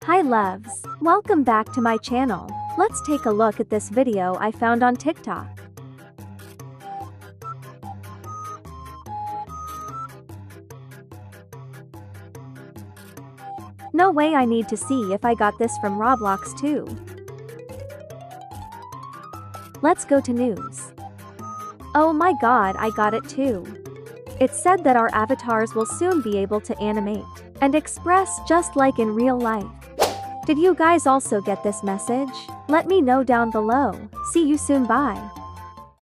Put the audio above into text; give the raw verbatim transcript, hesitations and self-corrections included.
Hi loves! Welcome back to my channel. Let's take a look at this video I found on TikTok. No way, I need to see if I got this from Roblox too. Let's go to news. Oh my god, I got it too. It said that our avatars will soon be able to animate and express just like in real life. Did you guys also get this message? Let me know down below. See you soon, bye.